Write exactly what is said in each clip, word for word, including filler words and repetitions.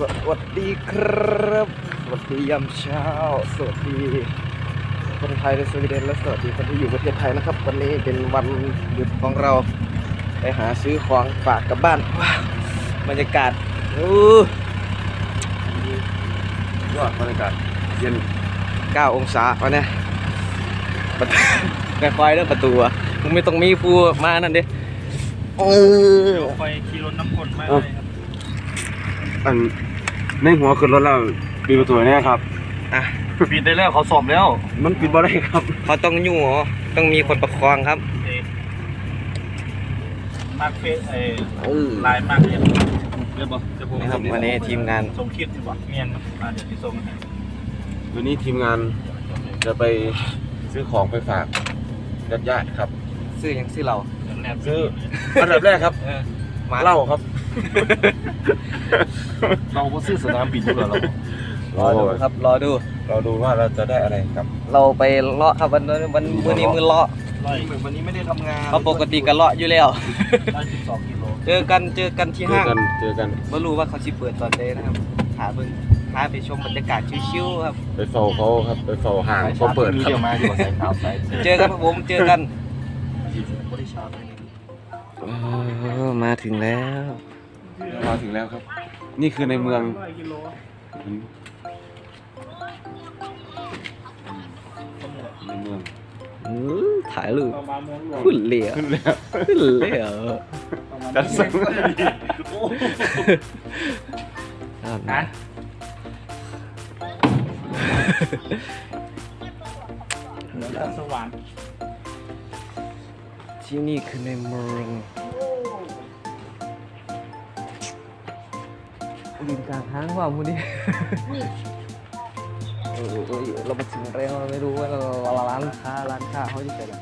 วัสดีครับสวัสดียามเช้าสวัสดีคนไทยในสวีเดนและสวัสดีคนที่อยู่ประเทศไทยนะครับวันนี้เป็นวันหยุดของเราไปหาซื้อของฝากกลับบ้านว้าวบรรยากาศอู้ยอดบรรยากาศเย็นเก้าองศาวันนี้ประตูไฟเรื่องประตูอ่ะมึงไม่ต้องมีผู้มานั่นดิเออไฟขี่รถน้ำกลมาเลยครับอันในหัวขึ้นรถแล้วปิดประตูเนี่ยครับอ่ะปิดได้แล้วเขาสอบแล้วมันปิดบ่ได้ครับเขาต้องอยู่หรอต้องมีคนประคองครับมาร์คเฟสเออลายมากเนี่ยเรียบร้อยจะพูดครับวันนี้ทีมงานส่งคลิปใช่ปะเมียนมาเดี๋ยวที่ส่งวันนี้ทีมงานจะไปซื้อของไปฝากญาติๆครับซื้อยังซื้อเราซื้ออันดับแรกครับเหล้าครับเราไปซื้อสนามบินด้วยเรารอดูครับรอดูเราดูว่าเราจะได้อะไรครับเราไปเลาะครับวันวันวันนี้มือเลาะวันนี้ไม่ได้ทำงานเขาปกติกันเลาะอยู่แล้วได้สิบสองกิโลเจอกันเจอกันที่ห้างเจอกันไม่รู้ว่าเขาชิเปิดตอนเด้นะครับหาเบิ่งหาไปชมบรรยากาศชิวๆครับไปเฝ้าเขาครับไปเฝ้าห่างเขาเปิดครับเจอกันผมเจอกันมาถึงแล้วมาถึงแล้วครับนี่คือในเมืองในเมืองถ่ายรูปขึ้นเหลี่ยขึ้นเหลี่ยจัดส่งนะสวรรค์ที่นี่คือในเมืองยืนกลางทางว่ามูนี่เออเราไปถึงแล้วไม่รู้ว่าร้านค้าร้านค้าเขาจะเป็นอะไร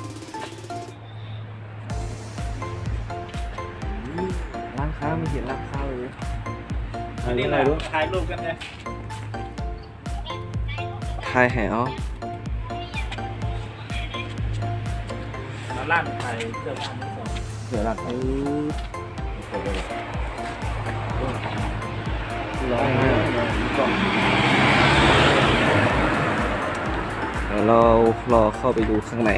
ร้านค้าไม่เห็นร้านค้าเลยอันนี้อะไรรู้ถ่ายรูปกันเลยถ่ายแหวร้านถ่ายเสื้อผ้ามือสองเสื้อร้านเออร้อยเรารอเข้าไปดูข้างใน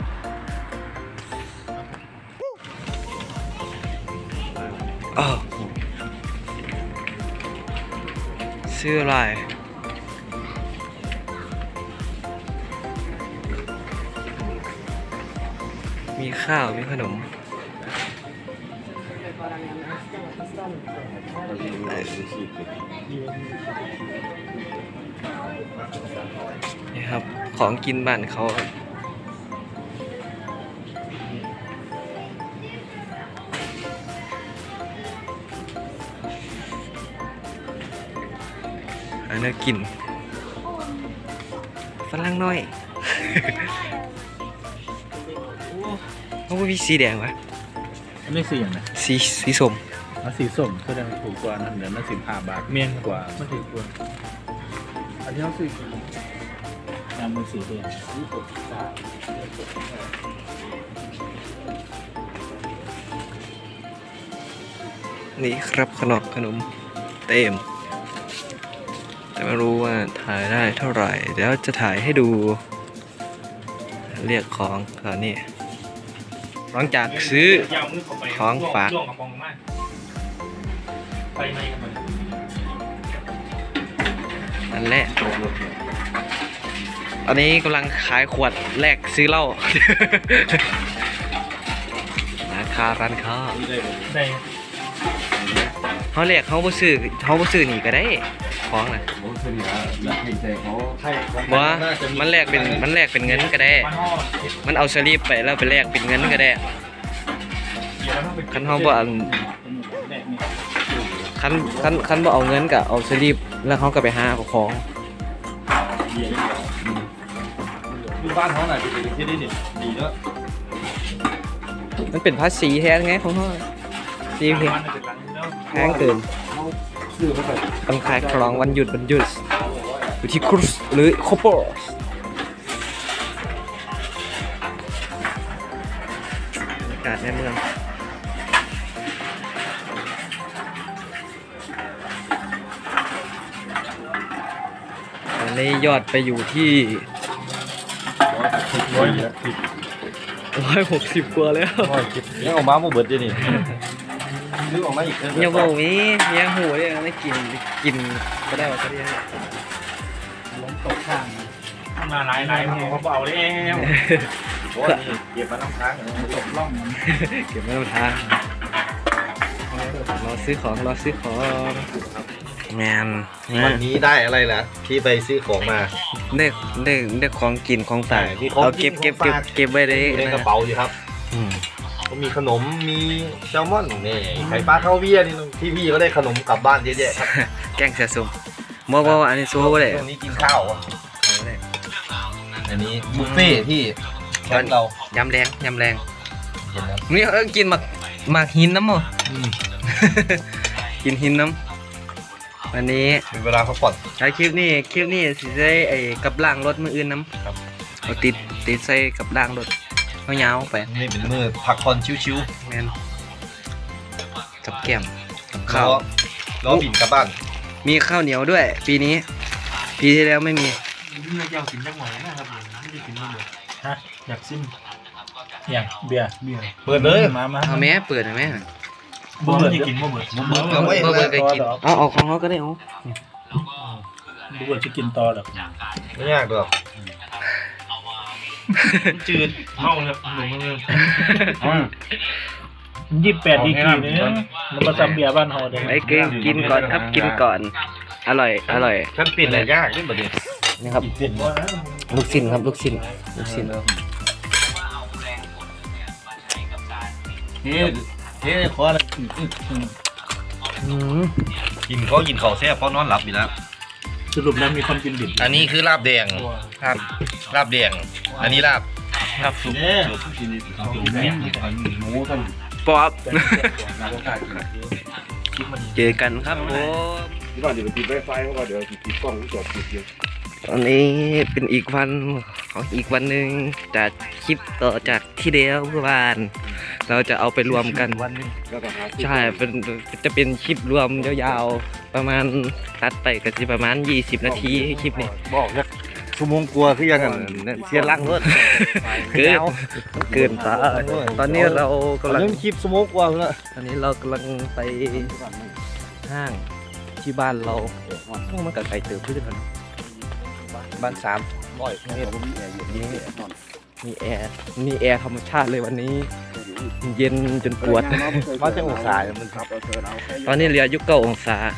อ้าวซื้ออะไรมีข้าวมีขนมนี่ครับของกินบ้านเขาอันนี้กินฝรั่งน้อยเขาไม่มีสีแดงวะอันนี้สีอย่างไรสีสีส้มอันสีส้มแสดงถูกกว่านั่นเดี๋ยวนั่นสิบห้าบาทเมี่ยงกว่าไม่ถูกกว่าอันนี้เขาสียำมือสีแดงนี่ครับขนมขนมเต็มแต่ไม่รู้ว่าถ่ายได้เท่าไหร่เดี๋ยวจะถ่ายให้ดูเรียกของตอนนี้หลังจากซื้อของฝากอันแรกตอนนี้กำลังขายขวดแรกซื้อเหล้าราคาร้านค้าเขาเรียกเขาบ่ซื้อเขาบ่ซื้อนี่ก็ได้ของนะบ่มันแลกเป็นมันแลกเป็นเงินก็ได้มันเอาสลิปไปแล้วไปแลกเป็นเงินก็ได้คันเขาบ่เอาคันคันคันบ่เอาเงินก็เอาสลิปแล้วเขาก็ไปหาของดูบ้านเขาหน่อยเป็นที่นี่ดีแล้วมันเป็นภาษีแท้ไงของเขาดีเพียงแพงเกินต้องขายคลองวันหยุดวันหยุดอยู่ที่ครูสหรือโคโปสอากาศในเมืองเนี้ยอดไปอยู่ที่ร้อยสิบร้อยหกสิบกว่าแล้วร้อยสิบยังออกมาโมเบิร์ดอยู่นี่ซื้อออกมาอีกยังบอกมียังหูเลยไม่กินกินก็ได้ว่าก็ได้ล้มตกข้างมาหลายหลายเขาเอาแล้วโอ้ยเก็บมาน้ำค้างตกล่องเก็บไว้บนทางรอซื้อของรอซื้อของงานวันนี้ได้อะไรล่ะที่ไปซื้อของมาได้ได้ได้ของกินของฝากใช่ที่ของเอาเก็บกิเก็นบของเก็บฝากเก็บไว้ได้อยู่ในกระเป๋าอยู่ครับอืมก็มีขนมมีแซลมอนนี่ไข่ปลาข้าวเวียนี่ที่พี่ก็ได้ขนมกลับบ้านเยอะแยะครับแกงเสียสมบอกว่าอันนี้ซูก็ได้ช่วงนี้กินข้าวอะอันนี้บุฟเฟ่ที่แคมป์เรายำแรงยำแรงเห็นครับนี่เออกินหมักหมักหินน้ำมั้ง กินหินน้ำวันนี้เป็นเวลาพักผ่อนใช้คลิปนี้คลิปนี้สิใช้ไอ้กับล่างรถมืออื่นน้ำครับเอาติดติดใส่กับล่างรถเอายาวไปนี่เป็นมือพักผ่อนชิวแมนกับแก้มกับๆข้าวล้อล้อบินกลับบ้านมีข้าวเหนียวด้วย ปีนี้ ปีที่แล้วไม่มีนี่จะกินจังหวะนะครับไม่ได้กินมาเลยฮะอยากซิมอย่างเบียร์เบียร์เปิดเลยมามาเอาแม่เปิดหน่อยแม่บ่เบิร์ดจะกินบ่เบิร์ดบ่เบิร์ดเอาไว้เปิดเคยกินเอาเอาของเขาก็ได้เอาบ่เบิร์ดจะกินต่อหรอกไม่ยากหรอกจืดเมาเลยหนุ่มเลยยี่สิบแปดดีกรีเนี่ยมันก็จำเบียร์บ้านเฮาได้ไอ้เก่งกินก่อนครับกินก่อน อร่อยอร่อยฉันปิดอะไรยากนี่แบบนี้นี่ครับเด็ดว่าลูกชิ้นครับลูกชิ้นลูกชิ้นเฮ้เฮ้ขออะไรอืมกินเขากินเขาแซ่บเพราะนอนหลับอยู่แล้วสรุปแล้วมีคนกินดิบอันนี้คือลาบแดงครับลาบแดง อันนี้ลาบครับสุกเนี่ยป๊อบเจอกันครับผมที่บ้านเดี๋ยวไปติดไวไฟเพราะว่าเดี๋ยวติดกล้องจอดติดเดียวตอนนี้เป็นอีกวันของอีกวันหนึ่งจากคลิปต่อจากที่เดียวเมื่อวาน เราจะเอาไปรวมกันแล้วก็หาใช่เป็นจะเป็นคลิปรวมยาวๆประมาณตัดไปก็จะประมาณยี่สิบนาทีคลิปนี้บอกเนี่ยชั่วโมงกลัวคือยังไงเสียรักรถเกินเกินไปตอนนี้เรากำลังเรื่องคลิปชั่วโมงกว่าแล้วตอนนี้เรากำลังไปห้างที่บ้านเราพวกมันกับไก่เติบเพื่อนกันบ้านสามร้อยเมตรมีมีแอร์มีแอร์ธรรมชาติเลยวันนี้ เย็นจนปวดว่าจะองศามันครับตอนนี้เหลืออยู่เก้าองศา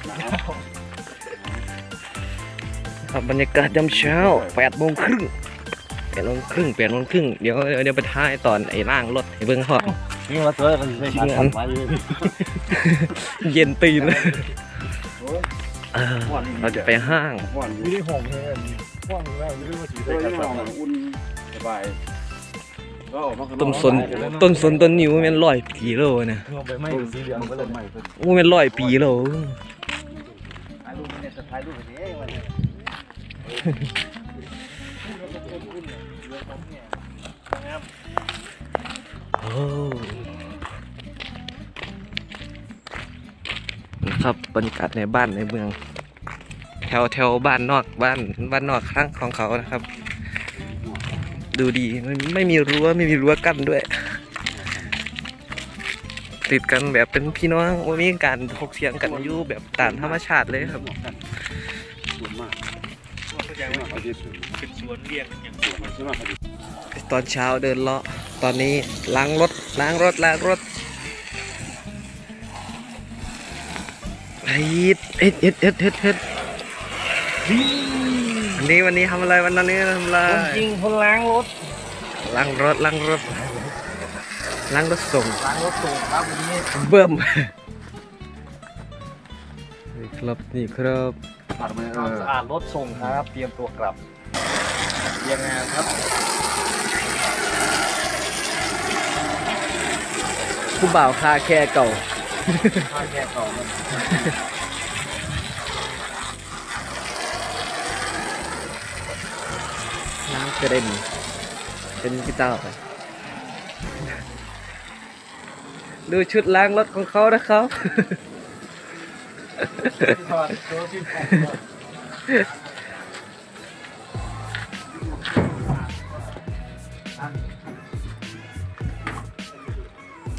ครับบรรยากาศยามเช้าแปดโมงครึ่งแปดโมงครึ่งแปดโมงครึ่งเดี๋ยวเดี๋ยวไปท้ายตอนไอ้ล่างรถให้เบิ่งห้องนี่มาเจอกันในการทำมาอยู่เย็นตีนเลยเออเราจะไปห้างไม่ได้ห่มเลยห่มแล้วไม่ได้ว่าสีใส่กระสอบอุ่นสบายต้นสนต้นสนต้นนิ้วมันร้อยปีแล้วนะห่มไปไม่สีเหลืองมันก็เลยไม่เพิ่มโอ้มันร้อยปีแล้วโอ้นะครับบรรยากาศในบ้านในเมือง แถวแถวบ้านนอกบ้านบ้านนอกครั้งของเขานะครับ ดูดีไม่ไม่มีรั้วไม่มีรั้วกั้นด้วย ติดกันแบบเป็นพี่น้องว่ามีการถกเถียงกันอยู่แบบตามธรรมชาติเลยครับเป็นสวนเรียงอย่างสวนตอนเช้าเดินเลาะตอนนี้ล้างรถล้างรถล้างรถเฮ้ยเอ็ดเอ็ดเอ็ดเอ็ดเอ็ดวันนี้วันนี้ทำอะไรวันนี้ทำอะไรจริงคนล้างรถล้างรถล้างรถล้างรถส่งล้างรถส่งครับวันนี้เบิ่มนี่ครับนี่ครับความสะอาดรถส่งครับเตรียมตัวกลับเตรียมงานครับผู้บ่าวคาแค่เก่าข้าวแค่ต่อมันน้ำกระเด็นเป็นพี่เต้าไปดูชุดล้างรถของเขานะครับถอดตัวที่ผม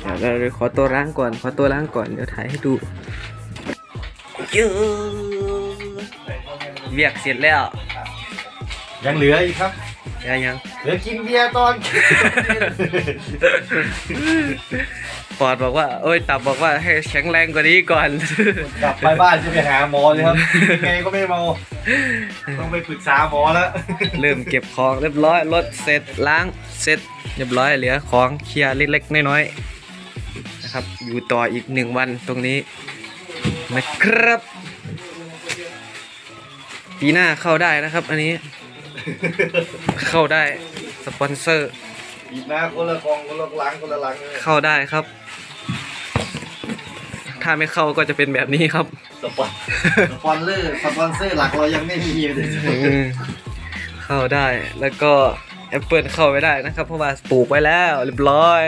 เดี๋ยวเราขอตัวล้างก่อนขอตัวล้างก่อนเดี๋ยวถ่ายให้ดูเยอะเวียกเสร็จแล้วยังเหลืออีกครับยังยังเหลือกินเบียร์ตอนปอดบอกว่าโอ้ยตับบอกว่าให้แข็งแรงกว่านี้ก่อนกลับไปบ้านจะไปหาหมอเลยครับยังไงก็ไม่เมาต้องไปปรึกษาหมอแล้วเริ่มเก็บของเรียบร้อยรถเสร็จล้างเสร็จเรียบร้อยเหลือของเคลียร์เล็กๆน้อยๆนะครับอยู่ต่ออีกหนึ่งวันตรงนี้นะครับปีหน้าเข้าได้นะครับ อันนี้ เข้าได้สปอนเซอร์อีกนะคนละกองคนละล้างคนละล้างเลยเข้าได้ครับ ถ้าไม่เข้าก็จะเป็นแบบนี้ครับสปอนสปอนเซอร์สปอนเซอร์หลักเรายังไม่มีเลยอืมเข้าได้แล้วก็แอปเปิลเข้าไม่ได้นะครับเพราะว่าปลูกไว้แล้วเรียบร้อย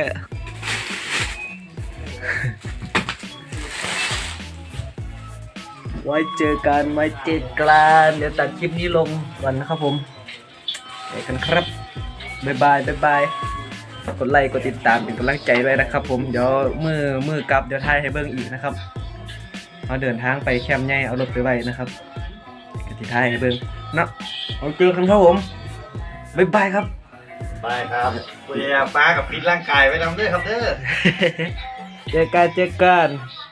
ไว้เจอกันไว้เจอกันเดี๋ยวตัดคลิปนี้ลงก่อนนะครับผมเจอกันครับบ๊ายบายบ๊ายบายกดไลค์กดติดตามเป็นกำลังใจไว้นะครับผมเดี๋ยวมือมือกลับเดี๋ยวถ่ายให้เบิ่งอีกนะครับเราเดินทางไปแคมป์ใหญ่เอารถไปไว้นะครับกติท้ายให้เบิ่งเนาะเอาเจอกันครับผมบ๊ายบายครับไปครับเบียร์ป้ากับฟิตร่างกายไว้ทำด้วยครับเด้อเจอกันเจอกัน